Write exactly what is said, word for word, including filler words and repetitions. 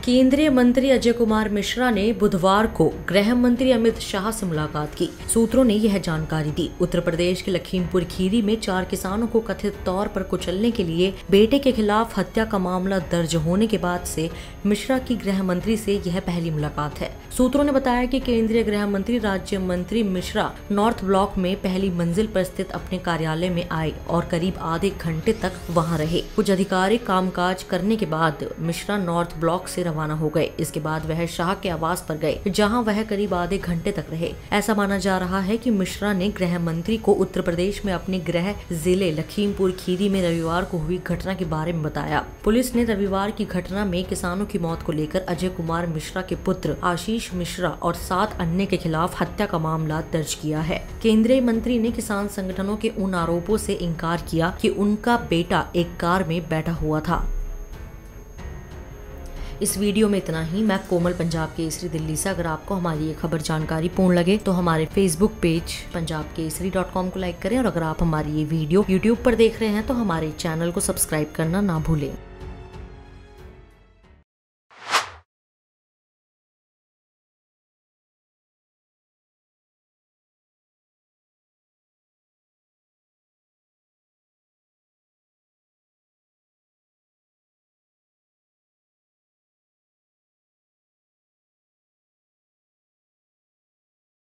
केंद्रीय मंत्री अजय कुमार मिश्रा ने बुधवार को गृह मंत्री अमित शाह से मुलाकात की। सूत्रों ने यह जानकारी दी। उत्तर प्रदेश के लखीमपुर खीरी में चार किसानों को कथित तौर पर कुचलने के लिए बेटे के खिलाफ हत्या का मामला दर्ज होने के बाद से मिश्रा की गृह मंत्री से यह पहली मुलाकात है। सूत्रों ने बताया कि केंद्रीय गृह मंत्री राज्य मंत्री मिश्रा नॉर्थ ब्लॉक में पहली मंजिल पर स्थित अपने कार्यालय में आए और करीब आधे घंटे तक वहां रहे। कुछ आधिकारिक कामकाज करने के बाद मिश्रा नॉर्थ ब्लॉक से रवाना हो गए। इसके बाद वह शाह के आवास पर गए, जहां वह करीब आधे घंटे तक रहे। ऐसा माना जा रहा है कि मिश्रा ने गृह मंत्री को उत्तर प्रदेश में अपने गृह जिले लखीमपुर खीरी में रविवार को हुई घटना के बारे में बताया। पुलिस ने रविवार की घटना में किसानों की मौत को लेकर अजय कुमार मिश्रा के पुत्र आशीष मिश्रा और सात अन्य के खिलाफ हत्या का मामला दर्ज किया है। केंद्रीय मंत्री ने किसान संगठनों के उन आरोपों से इनकार किया कि उनका बेटा एक कार में बैठा हुआ था। इस वीडियो में इतना ही। मैं कोमल, पंजाब केसरी दिल्ली से। अगर आपको हमारी ये खबर जानकारी पूर्ण लगे तो हमारे Facebook page Punjab Kesari dot com को लाइक करें और अगर आप हमारी ये वीडियो यूट्यूब पर देख रहे हैं तो हमारे चैनल को सब्सक्राइब करना ना भूलें।